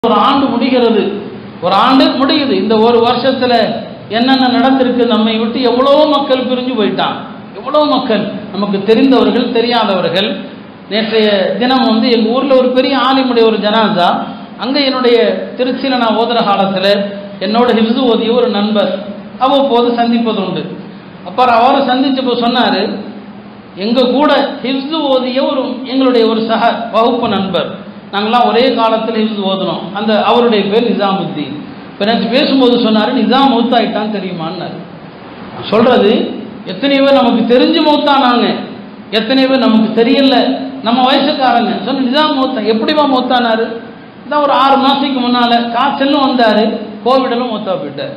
ஒரு ஆண்டு முடிகிறது, ஒரு ஆண்டு முடியுது. இந்த ஒரு வருஷத்துல என்னென்ன நடந்திருக்கு, நம்மை விட்டு எவ்வளவு மக்கள் பிரிஞ்சு போயிட்டான், எவ்வளவு மக்கள், நமக்கு தெரிந்தவர்கள் தெரியாதவர்கள். நேற்றைய தினம் எங்க ஊர்ல ஒரு பெரிய ஆலிமுடைய ஒரு ஜனாசா. அங்க என்னுடைய திருச்சியில நான் ஓதுற காலத்துல என்னோட ஹிஃப்ஸ் ஓதிய ஒரு நண்பர் அவ்வப்போது சந்திப்பது உண்டு. அப்புறம் அவர் சந்திச்சப்போ சொன்னாரு, எங்க கூட ஹிஃப்ஸ் ஓதிய ஒரு எங்களுடைய ஒரு சக வகுப்பு நண்பர், நாங்களாம் ஒரே காலத்தில் ஹிஃப்ஸ் ஓதுனோம், அந்த அவருடைய பேர் நிசாமுத்தீன். இப்போ நேற்று பேசும்போது சொன்னார், நிசாம் மௌத்தாயிட்டான்னு தெரியுமான்னாரு. சொல்றது எத்தனை பேர் நமக்கு தெரிஞ்சு மௌத்தானாங்க, எத்தனை பேர் நமக்கு தெரியல, நம்ம வயசுக்காரங்க. சொன்ன நிசாம் மௌத்தா, எப்படிமா மௌத்தானாரு? இதான் ஒரு 6 மாசத்துக்கு முன்னால காய்ச்சலும் வந்தாரு, கோவிடலும் மௌத்தா போயிட்டார்.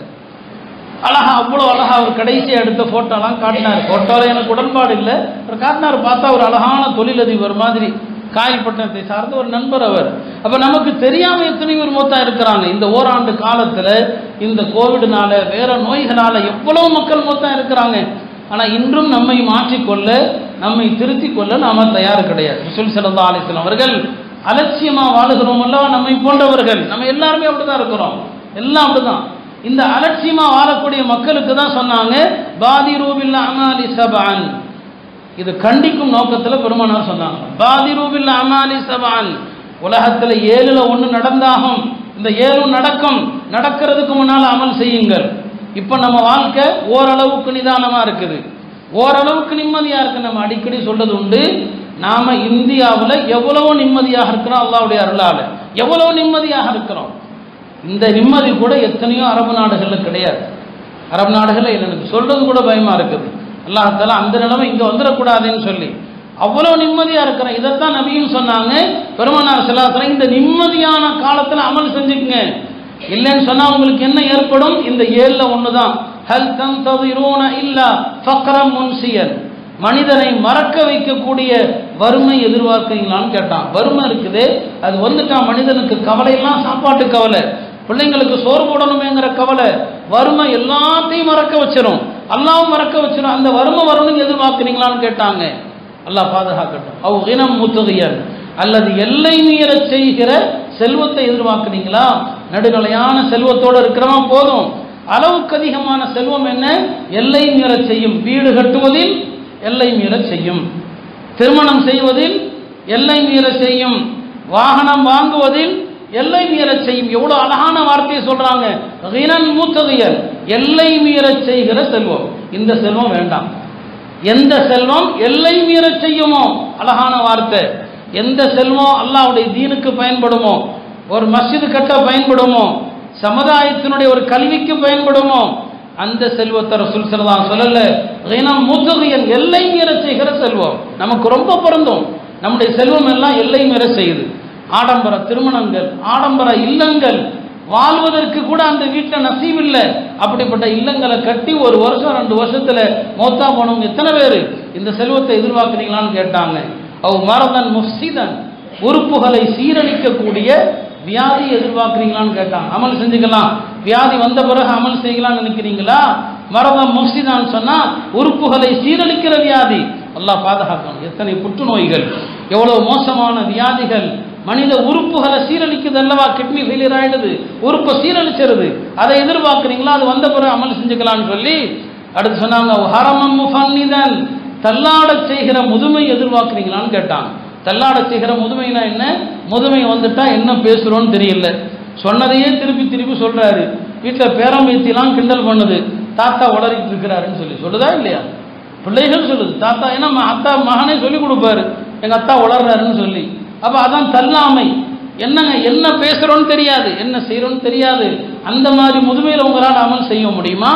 அழகா, அவ்வளோ அழகா அவர் கடைசியாக எடுத்த ஃபோட்டோலாம் காட்டினார். ஃபோட்டோவில் எனக்கு உடன்பாடு இல்லை, அவர் காட்டினார். பார்த்தா ஒரு அழகான தொழிலதிபர் மாதிரி, காயல்பட்டணத்தை சார்ந்த ஒரு நண்பர் அவர். அப்போ நமக்கு தெரியாமல் எத்தனை பேர் மொத்தம் இருக்கிறாங்க. இந்த ஓராண்டு காலத்தில் இந்த கோவிட்னால வேற நோய்களால் எவ்வளவு மக்கள் மொத்தம் இருக்கிறாங்க. ஆனால் இன்றும் நம்மை மாற்றிக்கொள்ள, நம்மை திருத்திக் கொள்ள நாம தயார் கிடையாது. ரசூல் ஸல்லல்லாஹு அலைஹி வஸல்லம் அவர்கள் அலட்சியமாக வாழுகிறோம் அல்லவா, நம்மை போன்றவர்கள், நம்ம எல்லாருமே அப்படிதான் இருக்கிறோம், எல்லாம் அப்படிதான். இந்த அலட்சியமா வாழக்கூடிய மக்களுக்கு தான் சொன்னாங்க, பாதிரு பில் அமாலி சபஅன். இது கண்டிக்கும் நோக்கத்தில் பெருமானார் சொன்னாங்க, பாதிரு பில் அமாலி சபஅன். உலகத்தில் 7ல் 1 நடந்தாகும், இந்த 7 நடக்கும், நடக்கிறதுக்கு முன்னால் அமல் செய்யுங்கள். இப்போ நம்ம வாழ்க்கை ஓரளவுக்கு நிதானமா இருக்குது, ஓரளவுக்கு நிம்மதியா இருக்கு. நம்ம அடிக்கடி சொல்றது உண்டு, நாம இந்தியாவில் எவ்வளவு நிம்மதியாக இருக்கிறோம், அல்லாஹ்வுடைய அருளால எவ்வளவு நிம்மதியாக இருக்கிறோம். இந்த நிம்மதி கூட எத்தனையோ அரபு நாடுகளில் கிடையாது. அரபு நாடுகளில் எனக்கு சொல்றது கூட பயமா இருக்குது. அல்லாஹ் தஆலா அந்த நிலைமை இங்கே வந்துடக்கூடாதுன்னு சொல்லி அவ்வளோ நிம்மதியாக இருக்கிறேன். இதைத்தான் நபியும் சொன்னாங்க, பெருமானார் ஸல்லல்லாஹு அலைஹி வஸல்லம், இந்த நிம்மதியான காலத்தில் அமல் செஞ்சுக்குங்க. இல்லைன்னு சொன்னா உங்களுக்கு என்ன ஏற்படும்? இந்த 7ல் 1 தான். ஹல் தன்தஸிரூன இல்லா ஃபக்ரம் முன்சியன். மனிதனை மறக்க வைக்கக்கூடிய வறுமை எதிர்பார்க்கிறீங்களான்னு கேட்டான். வறுமை இருக்குது, அது வந்துட்டான் மனிதனுக்கு கவலையெல்லாம் சாப்பாட்டு கவலை, பிள்ளைங்களுக்கு சோறு போடணுமேங்கிற கவலை, வறுமை எல்லாத்தையும் மறக்க வச்சிடும், அல்லாவும் மறக்க வச்சிடும். அந்த வறுமை வரணும்னு எதிர்பார்க்கிறீங்களான்னு கேட்டாங்க. அல்லாஹ் பாதுகாக்கட்டும். அவ் கினம் முத்தகியன், அல்லது எல்லை மீற செய்கிற செல்வத்தை எதிர்பார்க்கிறீங்களா? நடுநிலையான செல்வத்தோடு இருக்கிறவன் போதும். அளவுக்கு அதிகமான செல்வம் என்ன? எல்லை மீற செய்யும். வீடு கட்டுவதில் எல்லை மீற செய்யும், திருமணம் செய்வதில் எல்லை மீற செய்யும், வாகனம் வாங்குவதில் எல்லை மீற செய்யும். எவ்வளவு அழகான வார்த்தையை சொல்றாங்க, கினன் முத்தகியன், எல்லை மீற செய்கிற செல்வம். இந்த செல்வம் வேண்டாம். எந்த செல்வம் எல்லை மீற செய்யுமோ, அழகான வார்த்தை, எந்த செல்வம் அல்லாஹ்வுடைய தீனுக்கு பயன்படுமோ, ஒரு மஸ்ஜிது கட்ட பயன்படுமோ, சமுதாயத்தினுடைய ஒரு கல்விக்கு பயன்படுமோ, அந்த செல்வத்தை ரசூல் ஸல்லல்லாஹு அலைஹி வஸல்லம் சொல்லல, கினம் முத்தகியன், எல்லை மீற செய்கிற செல்வம் நமக்கு ரொம்ப பொருந்தும். நம்முடைய செல்வம் எல்லாம் எல்லை மீற செய்யுது. ஆடம்பர திருமணங்கள், ஆடம்பர இல்லங்கள், வாழ்வதற்கு கூட அந்த வீட்டில் நசீப் இல்லை. அப்படிப்பட்ட இல்லங்களை கட்டி 1 வருஷம் 2 வருஷத்துல மௌத்தா போனவங்க எத்தனை பேர்? இந்த செல்வத்தை எதிர்பார்க்கிறீங்களான்னு கேட்டாங்க. அவ் மரதன் முஃப்சிதன், உறுப்புகளை சீரழிக்கக்கூடிய வியாதி எதிர்பார்க்கிறீங்களான்னு கேட்டாங்க. அமல் செஞ்சுக்கலாம், வியாதி வந்த பிறகு அமல் செய்யலாம்னு நினைக்கிறீங்களா? மரதம் முஃப்சிதான் சொன்னா உறுப்புகளை சீரழிக்கிற வியாதி. அல்லாஹ் பாதுகாக்கணும். எத்தனை புற்றுநோய்கள், எவ்வளவு மோசமான வியாதிகள், மனித உறுப்புகளை சீரழிக்குது அல்லவா, கிட்னி ஃபெயிலியர் ஆயிடுது, உறுப்பை சீரழிச்சிருது. அதை எதிர்பார்க்கிறீங்களா? அது வந்த பிறகு அமல் செஞ்சுக்கலான்னு சொல்லி அடுத்து சொன்னாங்க, ஹரமம் முஃபன்னிதன், தள்ளாட செய்கிற முதுமை எதிர்பார்க்கிறீங்களான்னு கேட்டாங்க. தள்ளாட செய்கிற முதுமைனா என்ன? முதுமை வந்துட்டா என்ன பேசுறோன்னு தெரியல, சொன்னதையே திருப்பி திருப்பி சொல்றாரு. வீட்டில் பேரம்பேத்திலாம் கிண்டல் பண்ணுது, தாத்தா உளறிட்டு இருக்கிறாருன்னு சொல்லி சொல்லுதா இல்லையா? பிள்ளைகள் சொல்லுது, தாத்தா, ஏன்னா அத்தா மகனே சொல்லி கொடுப்பாரு, எங்க அத்தா உளர்றாருன்னு சொல்லி. அப்ப அதான் தள்ளாமை. என்னங்க, என்ன பேசுறோன்னு தெரியாது, என்ன செய்யறோன்னு தெரியாது. அந்த மாதிரி முதுமையில் உங்களால் அமல் செய்ய முடியுமா?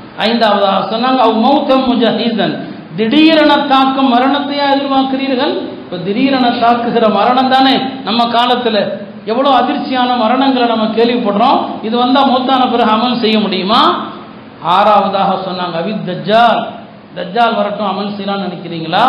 5வதாக சொன்னாங்க, அவ் மௌத்தம் முஜஹீதன், திடீரென தாக்கும் மரணத்தையா எதிர்பார்க்கிறீர்கள்? இப்போ திடீரென தாக்குகிற மரணம் தானே நம்ம காலத்தில் எவ்வளோ அதிர்ச்சியான மரணங்களை நம்ம கேள்விப்படுறோம். இது வந்தால் மௌத்தான பிறகு அமல் செய்ய முடியுமா? 6வதாக சொன்னாங்க, அவித் தஜ்ஜால், தஜ்ஜால் வரட்டும் அமல் செய்யலாம்னு நினைக்கிறீங்களா?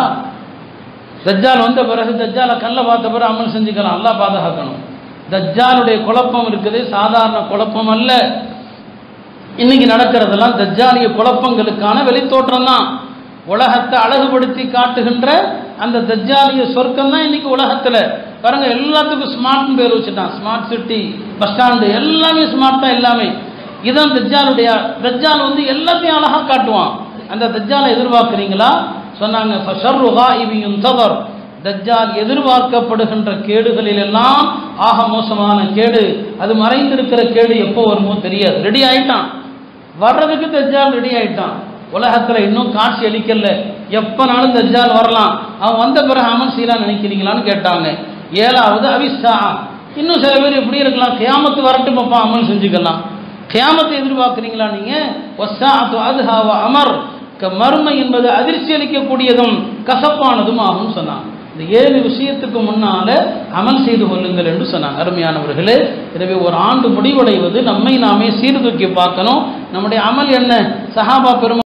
தஜ்ஜால் வந்த பிறகு, தஜ்ஜாலை கல்ல பார்த்த பிறகு அமல் செஞ்சுக்கலாம். அல்லாஹ் பாதுகாக்கணும். தஜ்ஜாலுடைய குழப்பம் இருக்குது, சாதாரண குழப்பம் அல்ல. இன்னைக்கு நடக்கிறதெல்லாம் தஜ்ஜாலிய குழப்பங்களுக்கான வெளித்தோற்றம் தான். உலகத்தை அழகுபடுத்தி காட்டுகின்ற அந்த தஜ்ஜாலிய சொர்க்கம் தான் இன்னைக்கு உலகத்தில். பாருங்க, எல்லாத்துக்கும் ஸ்மார்ட்னு பேர் வச்சுட்டான். ஸ்மார்ட் சிட்டி, பஸ் ஸ்டாண்டு எல்லாமே ஸ்மார்ட் தான் எல்லாமே. இதுதான் தஜ்ஜாலுடைய. தஜ்ஜால் வந்து எல்லாத்தையும் அழகா காட்டுவான். அந்த தஜ்ஜாலை எதிர்பார்க்குறீங்களா? சொன்னாங்க ஃபஷர்ரு காயிபின் யுன்ததர், தஜ்ஜால் எதிர்பார்க்கப்படுகின்ற கேடுகளில் எல்லாம் ஆக மோசமான கேடு, அது மறைந்திருக்கிற கேடு எப்போ வருமோ தெரியாது. ரெடி ஆயிட்டான், வர்றதுக்கு தஜ்ஜால் ரெடி ஆயிட்டான். உலகத்தில் இன்னும் காட்சி அளிக்கல, எப்பனாலும் தஜ்ஜால் வரலாம். அவன் வந்த பிறகு அமல் செய்யலாம் நினைக்கிறீங்களான்னு கேட்டாங்க. 7வது அவிஸ்ஸா, இன்னும் சில பேர் எப்படி இருக்கலாம், கியாமத்து வரட்டும் பாப்பா அமல் செஞ்சுக்கலாம். கியாமத்தை எதிர்பார்க்குறீங்களா நீங்க? வஸ்ஸாஅத்து அத்ஹா வ அமர், மறுமை என்பது அதிர்ச்சி அளிக்கக்கூடியதும் கசப்பானதும் ஆகும் சொன்னாங்க. இந்த 7 விஷயத்துக்கு முன்னால அமல் செய்து கொள்ளுங்கள் என்று சொன்னாங்க. அருமையானவர்களே, எனவே ஒரு ஆண்டு முடிவடைவது நம்மை நாமே சீர்தூக்கி பார்க்கணும். நம்முடைய அமல் என்ன? சஹாபா பெருமக்கள்